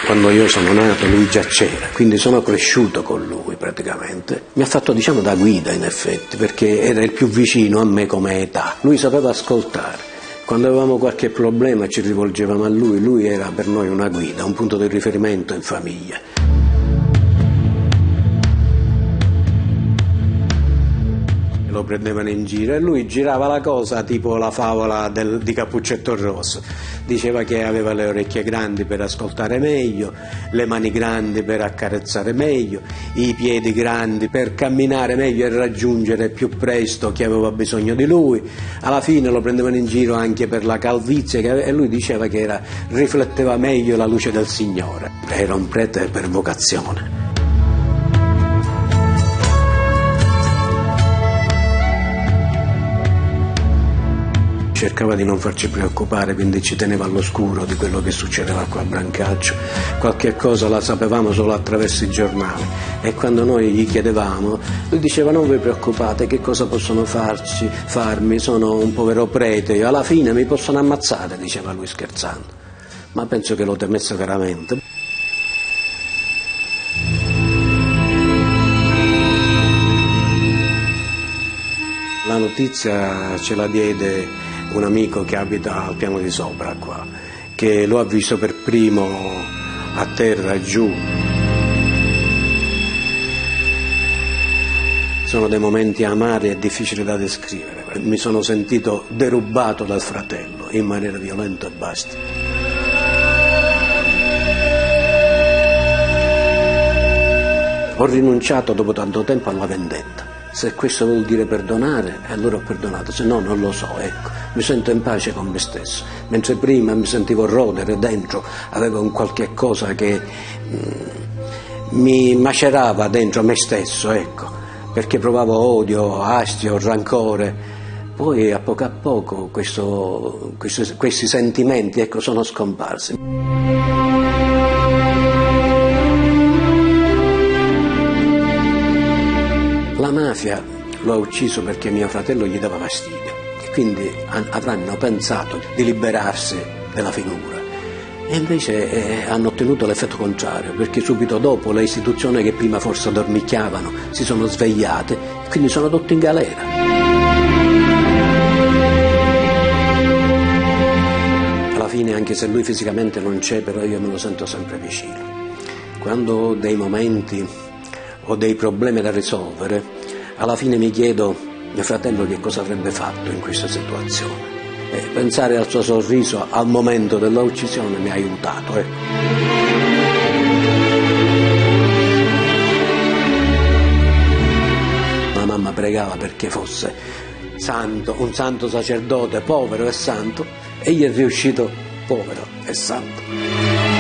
Quando io sono nato lui già c'era, quindi sono cresciuto con lui praticamente. Mi ha fatto, diciamo, da guida in effetti, perché era il più vicino a me come età. Lui sapeva ascoltare. Quando avevamo qualche problema ci rivolgevamo a lui, lui era per noi una guida, un punto di riferimento in famiglia. Lo prendevano in giro e lui girava la cosa tipo la favola di Cappuccetto Rosso. Diceva che aveva le orecchie grandi per ascoltare meglio, le mani grandi per accarezzare meglio, i piedi grandi per camminare meglio e raggiungere più presto chi aveva bisogno di lui. Alla fine lo prendevano in giro anche per la calvizie e lui diceva che rifletteva meglio la luce del Signore. Era un prete per vocazione. Cercava di non farci preoccupare, quindi ci teneva all'oscuro di quello che succedeva qua a Brancaccio. Qualche cosa la sapevamo solo attraverso i giornali e quando noi gli chiedevamo, lui diceva: non vi preoccupate, che cosa possono farmi, sono un povero prete, io alla fine mi possono ammazzare, diceva lui scherzando, ma penso che lo temesse veramente. La notizia ce la diede un amico che abita al piano di sopra qua, che lo ha visto per primo a terra giù. Sono dei momenti amari e difficili da descrivere. Mi sono sentito derubato dal fratello in maniera violenta e basta. Ho rinunciato dopo tanto tempo alla vendetta. Se questo vuol dire perdonare, allora ho perdonato, se no non lo so, ecco. Mi sento in pace con me stesso, mentre prima mi sentivo rodere dentro, avevo un qualche cosa che mi macerava dentro me stesso, ecco, perché provavo odio, astio, rancore. Poi a poco questi sentimenti, ecco, sono scomparsi. La mafia lo ha ucciso perché mio fratello gli dava fastidio e quindi avranno pensato di liberarsi della figura e invece hanno ottenuto l'effetto contrario, perché subito dopo le istituzioni che prima forse dormicchiavano si sono svegliate e quindi sono tutti in galera. Alla fine, anche se lui fisicamente non c'è, però io me lo sento sempre vicino. Quando ho dei momenti ho dei problemi da risolvere, alla fine mi chiedo mio fratello che cosa avrebbe fatto in questa situazione. E pensare al suo sorriso al momento della uccisione mi ha aiutato. La mamma pregava perché fosse santo, un santo sacerdote povero e santo, e gli è riuscito povero e santo.